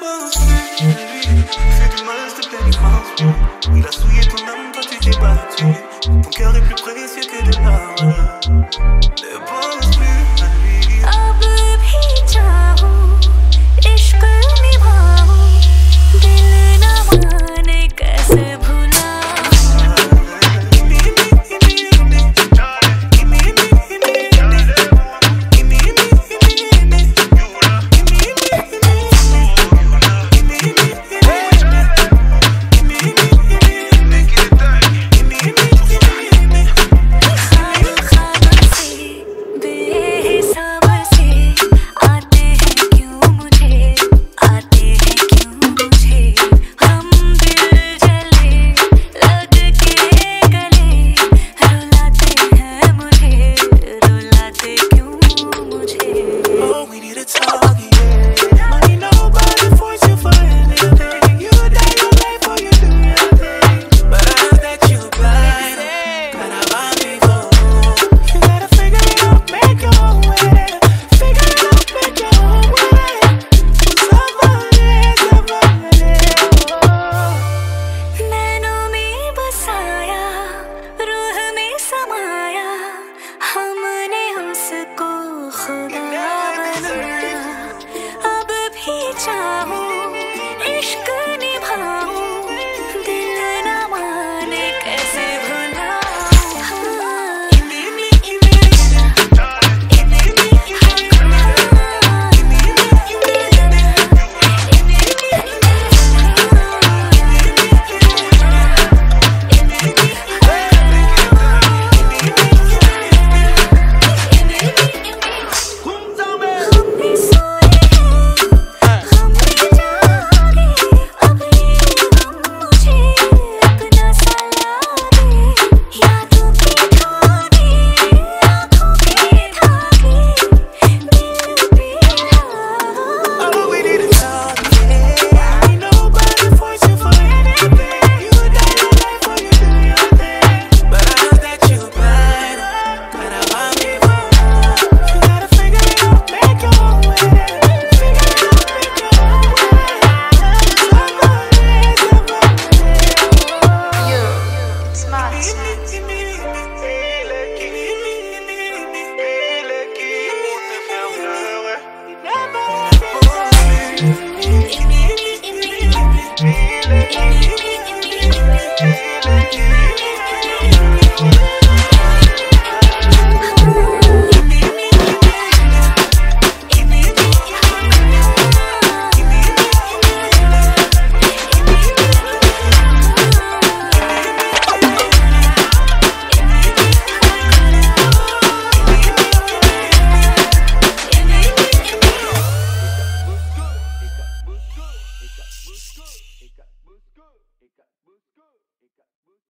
pense plus à lui. Fais du mal, s'il te plaît, n'y pense plus. Il a souillé ton âme, toi tu t'es battu. Ton cœur est plus précieux que de l'argent. Ne pense plus à lui. अब भी चाहूं, इश्क निभाऊं, दिल न माने कैसे चाहूं, इश्क निभाऊं, दिल न माने कैसे Feel it.